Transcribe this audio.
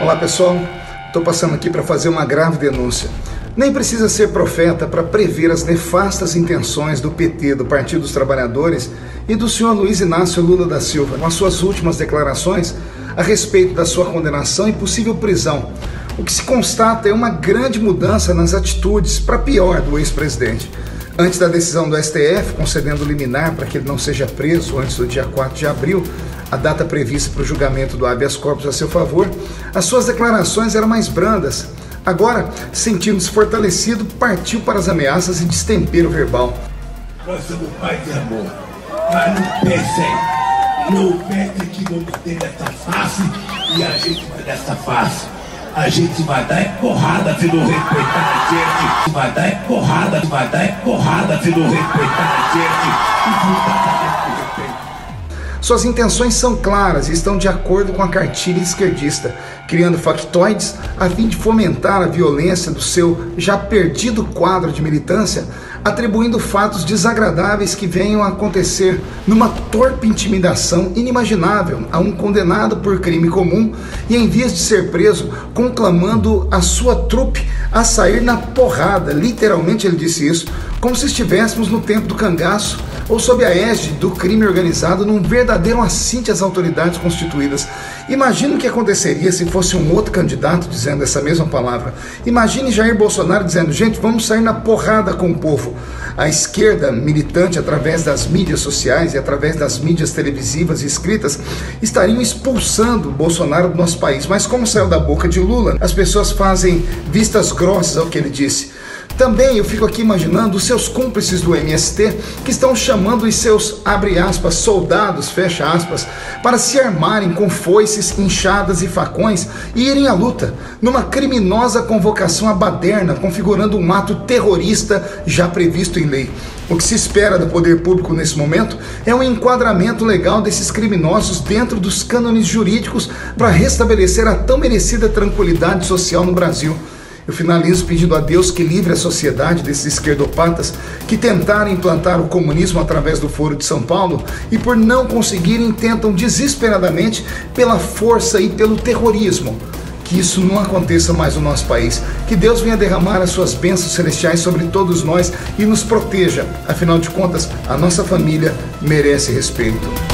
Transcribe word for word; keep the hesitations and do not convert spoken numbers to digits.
Olá pessoal, estou passando aqui para fazer uma grave denúncia. Nem precisa ser profeta para prever as nefastas intenções do P T, do Partido dos Trabalhadores, e do senhor Luiz Inácio Lula da Silva, com as suas últimas declarações a respeito da sua condenação e possível prisão. O que se constata é uma grande mudança nas atitudes para pior do ex-presidente. Antes da decisão do S T F, concedendo liminar para que ele não seja preso antes do dia quatro de abril, a data prevista para o julgamento do habeas corpus a seu favor, as suas declarações eram mais brandas. Agora, sentindo-se fortalecido, partiu para as ameaças e destempero verbal. Nós somos paz e amor, mas não pensem, não pensem que vamos ter dessa face e a gente vai dessa face. A gente vai dar é porrada se não respeitar a gente. Vai dar é porrada, vai dar é porrada se não respeitar a gente. E não respeito. Suas intenções são claras e estão de acordo com a cartilha esquerdista, criando factoides a fim de fomentar a violência do seu já perdido quadro de militância, atribuindo fatos desagradáveis que venham a acontecer numa torpe intimidação inimaginável a um condenado por crime comum e, em vias de ser preso, conclamando a sua trupe a sair na porrada. Literalmente ele disse isso, como se estivéssemos no tempo do cangaço ou sob a égide do crime organizado, num verdadeiro assinte às autoridades constituídas. Imagine o que aconteceria se fosse um outro candidato dizendo essa mesma palavra. Imagine Jair Bolsonaro dizendo: gente, vamos sair na porrada com o povo. A esquerda militante, através das mídias sociais e através das mídias televisivas e escritas, estariam expulsando Bolsonaro do nosso país. Mas como saiu da boca de Lula, as pessoas fazem vistas grossas ao que ele disse. Também eu fico aqui imaginando os seus cúmplices do M S T, que estão chamando os seus, abre aspas, soldados, fecha aspas, para se armarem com foices, inchadas e facões e irem à luta, numa criminosa convocação à baderna, configurando um ato terrorista já previsto em lei. O que se espera do poder público nesse momento é um enquadramento legal desses criminosos dentro dos cânones jurídicos para restabelecer a tão merecida tranquilidade social no Brasil. Eu finalizo pedindo a Deus que livre a sociedade desses esquerdopatas que tentaram implantar o comunismo através do Foro de São Paulo e, por não conseguirem, tentam desesperadamente pela força e pelo terrorismo. Que isso não aconteça mais no nosso país. Que Deus venha derramar as suas bênçãos celestiais sobre todos nós e nos proteja. Afinal de contas, a nossa família merece respeito.